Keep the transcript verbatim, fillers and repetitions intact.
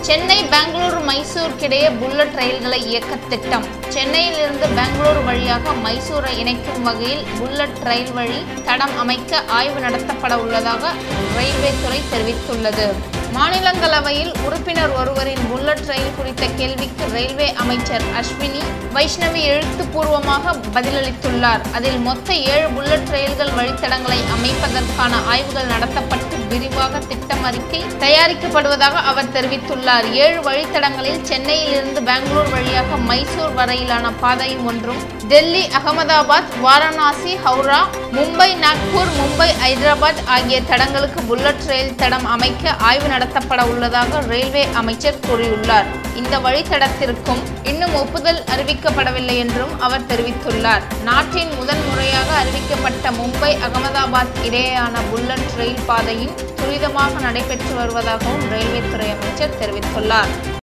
Chennai Bengaluru மைசூருக்கிடையே bullet ரயில்களை இயக்க திட்டம். சென்னையிலிருந்து பெங்களூரு வழியாக மைசூரை இணைக்கும் வகையில் புல்லட் ரயில் வழி தடம் அமைக்க ஆய்வு நடத்தப்பட உள்ளதாக ரயில்வே துறை தெரிவித்துள்ளது. மாநிலங்களவையில் உறுப்பினர் ஒருவரின் புல்லட் ரயில் குறித்த கேள்விக்கு ரயில்வே அமைச்சர் அஸ்வினி வைஷ்ணவி எழுத்துப்பூர்வமாக பதிலளித்துள்ளார். அதில் மொத்த ஏழு புல்லட் ரயில்கள் வழித்தடங்களை அமைப்பதற்கான ஆய்வுகள் நடத்தப்பட்டு விரிவாக திட்டம் அறிக்கை தயாரிக்கப்படுவதாக அவர் தெரிவித்துள்ளார். ஏழு வழித்தடங்களில் சென்னையிலிருந்து பெங்களூரு வழியாக மைசூர் வரையிலான பாதை ஒன்றும், டெல்லி, அகமதாபாத், வாரணாசி, ஹவுரா, மும்பை, நாக்பூர், மும்பை, ஐதராபாத் ஆகிய தடங்களுக்கு புல்லட் ரயில் தடம் அமைக்க ஆய்வு நடத்தப்பட உள்ளதாக ரயில்வே அமைச்சர் கூறியுள்ளார். இந்த வழித்தடத்திற்கும் இன்னும் ஒப்புதல் அறிவிக்கப்படவில்லை என்றும் அவர் தெரிவித்துள்ளார். நாட்டின் முதன் முறையாக அறிவிக்கப்பட்ட மும்பை அகமதாபாத் இடையேயான புல்லட் ரயில் பாதையின் துரிதமாக நடைபெற்று வருவதாகவும் ரயில்வே துறை அமைச்சர் தெரிவித்துள்ளார்.